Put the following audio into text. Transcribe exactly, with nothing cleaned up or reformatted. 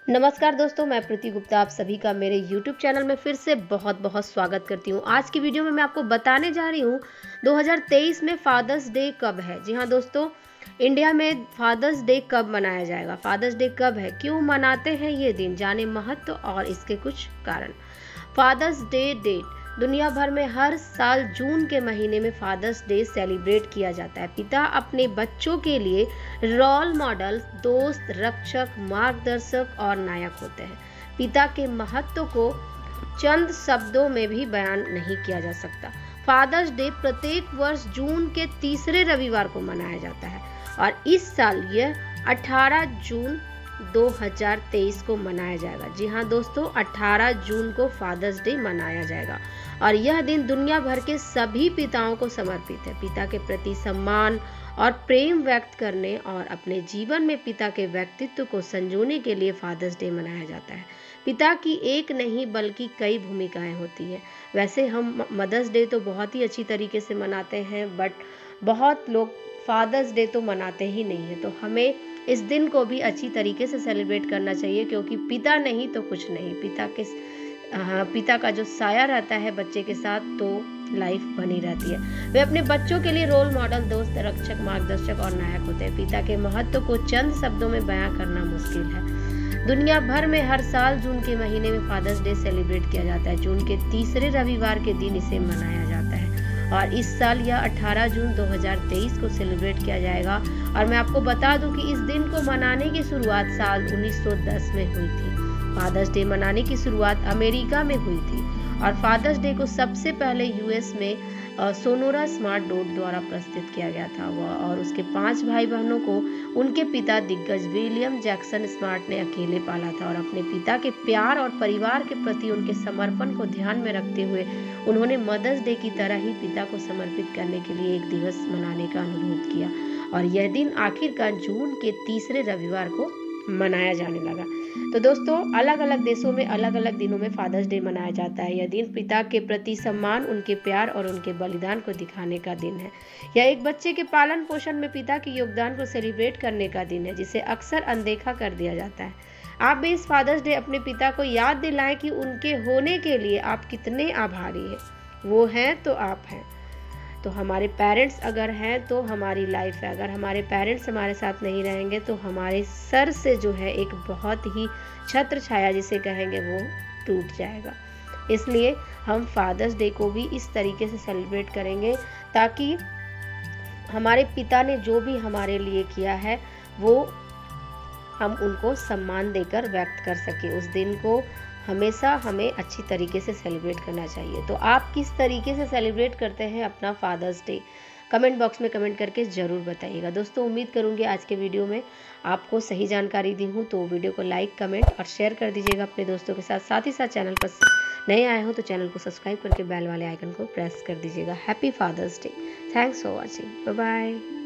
नमस्कार दोस्तों, मैं प्रीति गुप्ता आप सभी का मेरे यूट्यूब चैनल में फिर से बहुत बहुत स्वागत करती हूँ। आज की वीडियो में मैं आपको बताने जा रही हूँ दो हज़ार तेईस में फादर्स डे कब है। जी हाँ दोस्तों, इंडिया में फादर्स डे कब मनाया जाएगा, फादर्स डे कब है, क्यों मनाते हैं ये दिन, जाने महत्व और इसके कुछ कारण। फादर्स डे डेट दुनिया भर में हर साल जून के महीने में फादर्स डे सेलिब्रेट किया जाता है। पिता अपने बच्चों के लिए रोल मॉडल, दोस्त, रक्षक, मार्गदर्शक और नायक होते हैं। पिता के महत्व को चंद शब्दों में भी बयान नहीं किया जा सकता। फादर्स डे प्रत्येक वर्ष जून के तीसरे रविवार को मनाया जाता है और इस साल यह अठारह जून दो हज़ार तेईस को मनाया जाएगा। जी हाँ दोस्तों, अठारह जून को फादर्स डे मनाया जाएगा और यह दिन दुनिया भर के सभी पिताओं को समर्पित है। पिता के प्रति सम्मान और प्रेम व्यक्त करने और अपने जीवन में पिता के व्यक्तित्व को संजोने के लिए फादर्स डे मनाया जाता है। पिता की एक नहीं बल्कि कई भूमिकाएं होती है। वैसे हम मदर्स डे तो बहुत ही अच्छी तरीके से मनाते हैं, बट बहुत लोग फादर्स डे तो मनाते ही नहीं है। तो हमें इस दिन को भी अच्छी तरीके से सेलिब्रेट करना चाहिए, क्योंकि पिता नहीं तो कुछ नहीं। पिता के हाँ, पिता का जो साया रहता है बच्चे के साथ, तो लाइफ बनी रहती है। वे अपने बच्चों के लिए रोल मॉडल, दोस्त, रक्षक, मार्गदर्शक और नायक होते हैं। पिता के महत्व को चंद शब्दों में बयां करना मुश्किल है। दुनिया भर में हर साल जून के महीने में फादर्स डे सेलिब्रेट किया जाता है। जून के तीसरे रविवार के दिन इसे मनाया जाता है और इस साल यह अठारह जून दो हज़ार तेईस को सेलिब्रेट किया जाएगा। और मैं आपको बता दूं कि इस दिन को मनाने की शुरुआत साल उन्नीस सौ दस में हुई थी। फादर्स डे मनाने की शुरुआत अमेरिका में हुई थी और फादर्स डे को सबसे पहले यूएस में सोनोरा स्मार्ट डॉट द्वारा प्रस्तुत किया गया था। वह और उसके पांच भाई बहनों को उनके पिता दिग्गज विलियम जैक्सन स्मार्ट ने अकेले पाला था और अपने पिता के प्यार और परिवार के प्रति उनके समर्पण को ध्यान में रखते हुए उन्होंने मदर्स डे की तरह ही पिता को समर्पित करने के लिए एक दिवस मनाने का अनुरोध किया और यह दिन आखिरकार जून के तीसरे रविवार को मनाया जाने लगा। तो दोस्तों, अलग अलग देशों में अलग अलग दिनों में फादर्स डे मनाया जाता है। यह दिन पिता के प्रति सम्मान, उनके प्यार और उनके बलिदान को दिखाने का दिन है। यह एक बच्चे के पालन पोषण में पिता के योगदान को सेलिब्रेट करने का दिन है, जिसे अक्सर अनदेखा कर दिया जाता है। आप भी इस फादर्स डे अपने पिता को याद दिलाएं कि उनके होने के लिए आप कितने आभारी हैं। वो हैं तो आप हैं। तो हमारे पेरेंट्स अगर हैं तो हमारी लाइफ है। अगर हमारे पेरेंट्स हमारे साथ नहीं रहेंगे तो हमारे सर से जो है एक बहुत ही छत्र छाया जिसे कहेंगे वो टूट जाएगा। इसलिए हम फादर्स डे को भी इस तरीके से सेलिब्रेट करेंगे ताकि हमारे पिता ने जो भी हमारे लिए किया है वो हम उनको सम्मान देकर व्यक्त कर सके। उस दिन को हमेशा हमें अच्छी तरीके से सेलिब्रेट करना चाहिए। तो आप किस तरीके से सेलिब्रेट करते हैं अपना फादर्स डे, कमेंट बॉक्स में कमेंट करके ज़रूर बताइएगा। दोस्तों, उम्मीद करूंगी आज के वीडियो में आपको सही जानकारी दी हूँ, तो वीडियो को लाइक, कमेंट और शेयर कर दीजिएगा अपने दोस्तों के साथ। साथ ही साथ चैनल पर नए आए हो तो चैनल को सब्सक्राइब करके बेल वाले आइकन को प्रेस कर दीजिएगा। Happy father's day. Thanks for watching. Bye bye.